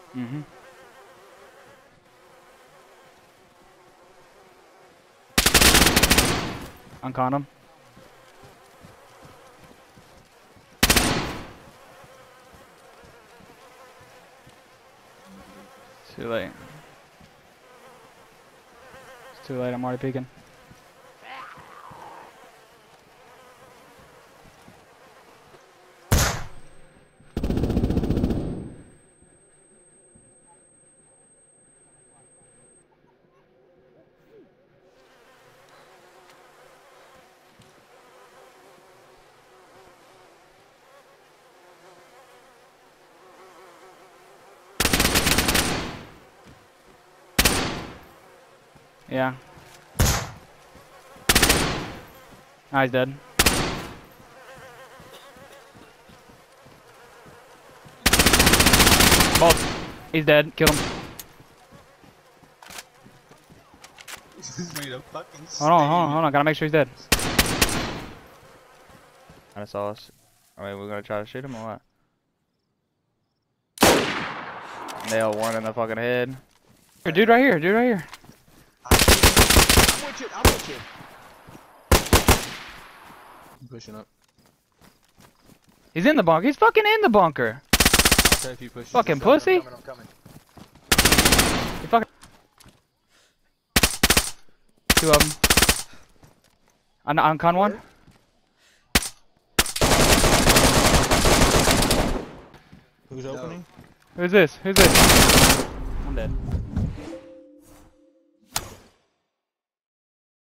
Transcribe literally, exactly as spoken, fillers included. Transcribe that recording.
Mm-hmm. Uncon him. Too late. It's too late, I'm already peeking. Yeah. Ah, he's dead. Both. He's dead. Killed him. This made a fucking Hold on, hold on, hold on. Gotta make sure he's dead. I saw us. I mean, we're gonna try to shoot him or what? Nail one in the fucking head. Here, dude right here, dude right here. I'm with you, I'm with you. I'm pushing up. He's in the bunker. He's fucking in the bunker. Okay, if you push. Fucking I'm coming, pussy. I'm coming, I'm coming. He fucking. Two of them. On, on con one. Who's opening? Who's this? Who's this? I'm dead.